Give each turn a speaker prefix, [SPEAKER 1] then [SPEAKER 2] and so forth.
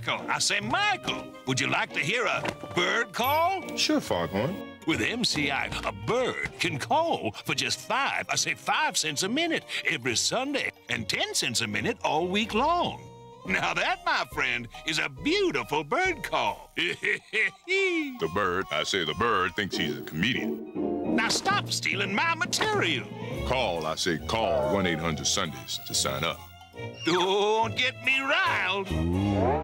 [SPEAKER 1] Michael. I say, Michael, would you like to hear a bird call?
[SPEAKER 2] Sure, Foghorn.
[SPEAKER 1] With MCI, a bird can call for just 5 cents a minute every Sunday and 10 cents a minute all week long. Now that, my friend, is a beautiful bird call.
[SPEAKER 2] The bird thinks he's a comedian.
[SPEAKER 1] Now stop stealing my material.
[SPEAKER 2] Call 1-800-Sundays to sign up.
[SPEAKER 1] Don't get me riled.